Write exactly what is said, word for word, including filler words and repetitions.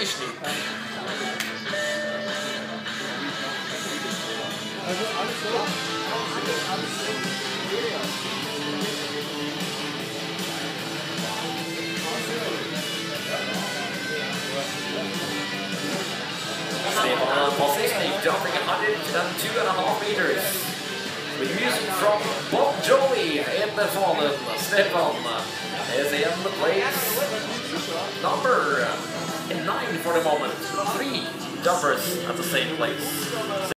Konditioning. Stefan Position, jumping one hundred two and a half meters. With music from Bon Jovi in the fallen. Stefan is in the place number nine for the moment. Three jumpers at the same place.